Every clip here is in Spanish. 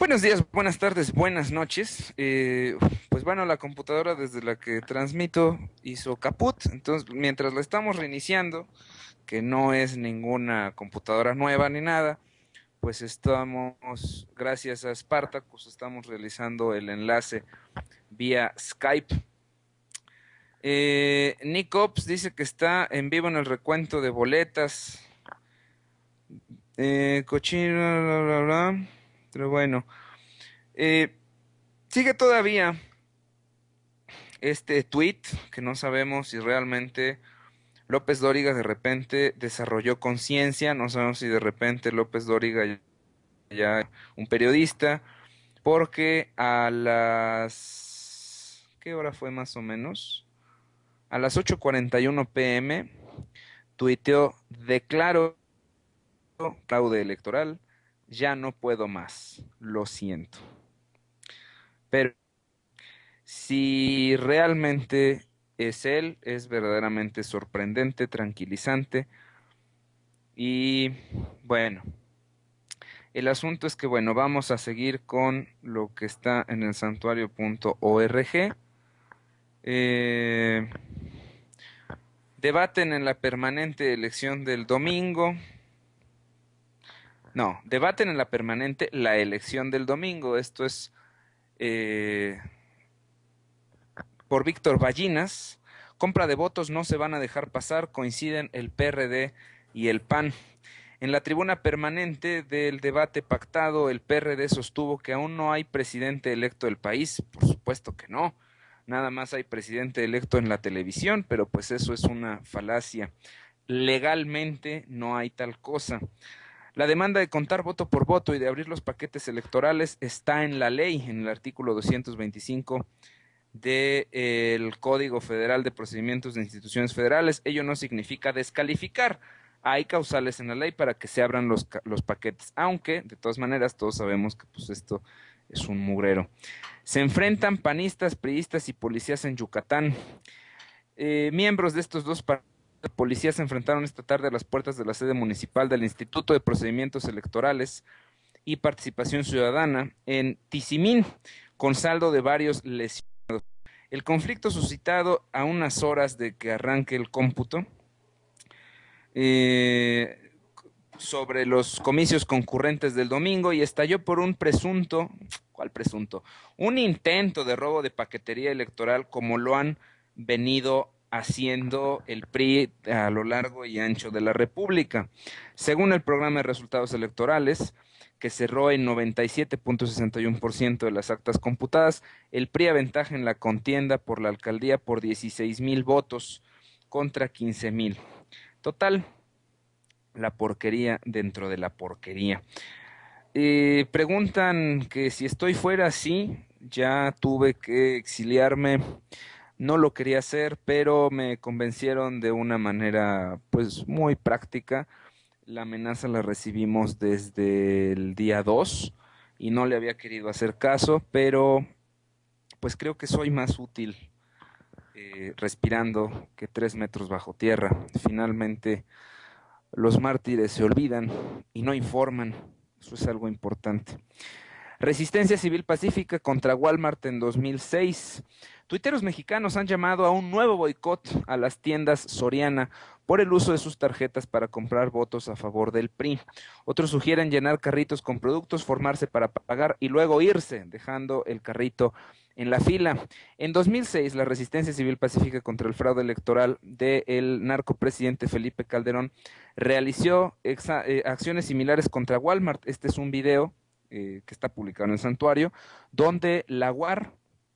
Buenos días, buenas tardes, buenas noches. Pues bueno, la computadora desde la que transmito hizo caput, entonces mientras la estamos reiniciando, que no es ninguna computadora nueva ni nada, pues estamos, gracias a Spartacus, estamos realizando el enlace vía Skype. Nick Ops dice que está en vivo en el recuento de boletas. Cochino, bla, bla, bla. Pero bueno, eh, sigue todavía este tweet que no sabemos si realmente López Dóriga de repente desarrolló conciencia, no sabemos si de repente López Dóriga ya un periodista, porque a las ¿qué hora fue más o menos? A las 8:41 p.m. tuiteó: declaro fraude electoral, ya no puedo más, lo siento. Pero si realmente es él, es verdaderamente sorprendente, tranquilizante. Y bueno, el asunto es que, bueno, vamos a seguir con lo que está en el santuario.org. Eh, debaten en la permanente elección del domingo. No, debaten en la permanente la elección del domingo. Esto es eh, por Víctor Ballinas. Compra de votos no se van a dejar pasar, coinciden el PRD y el PAN. En la tribuna permanente del debate pactado, el PRD sostuvo que aún no hay presidente electo del país. Por supuesto que no. Nada más hay presidente electo en la televisión, pero pues eso es una falacia. Legalmente no hay tal cosa. La demanda de contar voto por voto y de abrir los paquetes electorales está en la ley, en el artículo 225 del Código Federal de Procedimientos de Instituciones Federales. Ello no significa descalificar. Hay causales en la ley para que se abran los paquetes, aunque de todas maneras todos sabemos que pues esto es un mugrero. Se enfrentan panistas, priistas y policías en Yucatán. Miembros de estos dos partidos policías se enfrentaron esta tarde a las puertas de la sede municipal del Instituto de Procedimientos Electorales y Participación Ciudadana en Tizimín, con saldo de varios lesionados. El conflicto suscitado a unas horas de que arranque el cómputo eh, sobre los comicios concurrentes del domingo y estalló por un presunto, ¿cuál presunto? Un intento de robo de paquetería electoral como lo han venido haciendo el PRI a lo largo y ancho de la República. Según el programa de resultados electorales, que cerró en 97.61% de las actas computadas, el PRI aventaja en la contienda por la alcaldía por 16,000 votos contra 15,000. Total, la porquería dentro de la porquería. Preguntan que si estoy fuera, sí, ya tuve que exiliarme, no lo quería hacer, pero me convencieron de una manera pues muy práctica. La amenaza la recibimos desde el día 2 y no le había querido hacer caso, pero pues creo que soy más útil respirando que 3 metros bajo tierra. Finalmente, los mártires se olvidan y no informan. Eso es algo importante. Resistencia civil pacífica contra Walmart en 2006. Tuiteros mexicanos han llamado a un nuevo boicot a las tiendas Soriana por el uso de sus tarjetas para comprar votos a favor del PRI. Otros sugieren llenar carritos con productos, formarse para pagar y luego irse, dejando el carrito en la fila. En 2006, la Resistencia Civil Pacífica contra el fraude electoral del narcopresidente Felipe Calderón realizó acciones similares contra Walmart. Este es un video que está publicado en el santuario, donde la UAR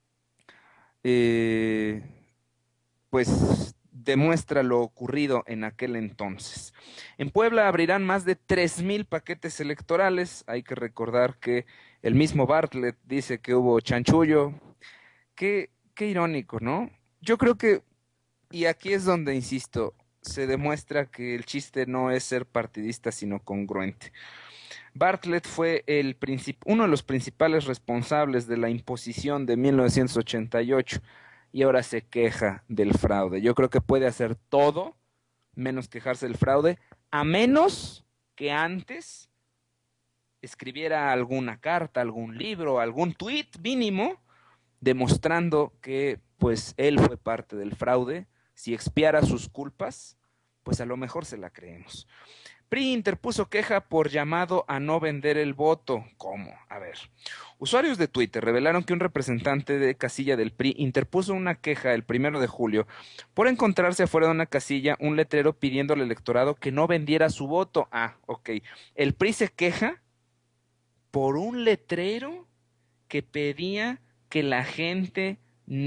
eh, pues demuestra lo ocurrido en aquel entonces. En Puebla abrirán más de 3,000 paquetes electorales. Hay que recordar que el mismo Bartlett dice que hubo chanchullo. Qué irónico, ¿no? Yo creo que, y aquí es donde insisto, se demuestra que el chiste no es ser partidista, sino congruente. Bartlett fue uno de los principales responsables de la imposición de 1988 y ahora se queja del fraude. Yo creo que puede hacer todo menos quejarse del fraude, a menos que antes escribiera alguna carta, algún libro, algún tuit mínimo, demostrando que pues él fue parte del fraude. Si expiara sus culpas, pues a lo mejor se la creemos. PRI interpuso queja por llamado a no vender el voto. ¿Cómo? A ver. Usuarios de Twitter revelaron que un representante de casilla del PRI interpuso una queja el 1 de julio por encontrarse afuera de una casilla un letrero pidiendo al electorado que no vendiera su voto. Ah, ok. El PRI se queja por un letrero que pedía que la gente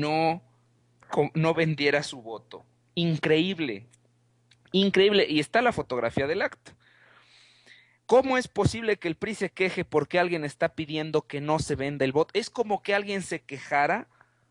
no vendiera su voto. Increíble, increíble. Y está la fotografía del acta. ¿Cómo es posible que el PRI se queje porque alguien está pidiendo que no se venda el voto? Es como que alguien se quejara,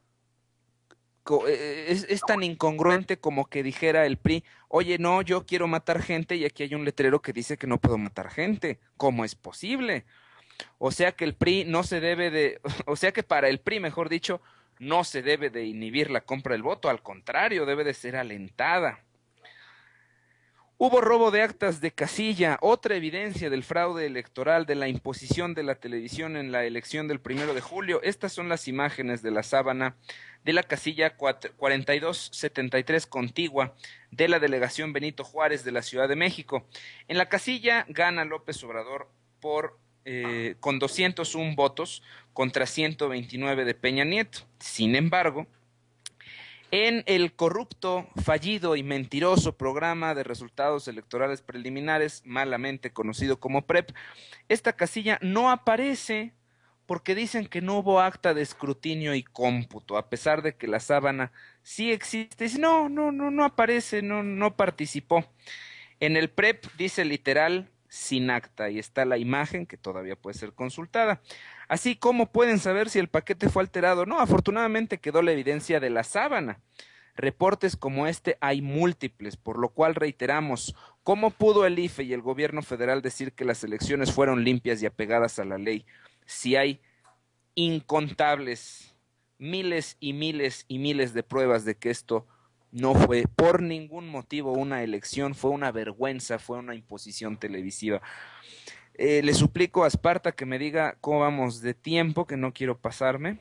es tan incongruente como que dijera el PRI, oye, no, yo quiero matar gente y aquí hay un letrero que dice que no puedo matar gente. ¿Cómo es posible? O sea que el PRI no se debe de, o sea que para el PRI, mejor dicho, no se debe de inhibir la compra del voto, al contrario, debe de ser alentada. Hubo robo de actas de casilla, otra evidencia del fraude electoral, de la imposición de la televisión en la elección del 1 de julio. Estas son las imágenes de la sábana de la casilla 4273 contigua de la delegación Benito Juárez de la Ciudad de México. En la casilla gana López Obrador con 201 votos contra 129 de Peña Nieto. Sin embargo, en el corrupto, fallido y mentiroso programa de resultados electorales preliminares, malamente conocido como PREP, esta casilla no aparece porque dicen que no hubo acta de escrutinio y cómputo, a pesar de que la sábana sí existe. Dice, no aparece, no participó. En el PREP dice literal sin acta y está la imagen que todavía puede ser consultada. Así como pueden saber si el paquete fue alterado. No, afortunadamente quedó la evidencia de la sábana. Reportes como este hay múltiples, por lo cual reiteramos, ¿cómo pudo el IFE y el gobierno federal decir que las elecciones fueron limpias y apegadas a la ley si hay incontables, miles y miles y miles de pruebas de que esto no fue por ningún motivo una elección, fue una vergüenza, fue una imposición televisiva? Le suplico a Esparta que me diga cómo vamos de tiempo, que no quiero pasarme.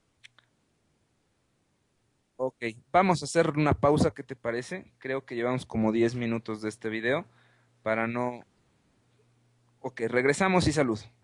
Ok, vamos a hacer una pausa, ¿qué te parece? Creo que llevamos como 10 minutos de este video para no... Ok, regresamos y salud.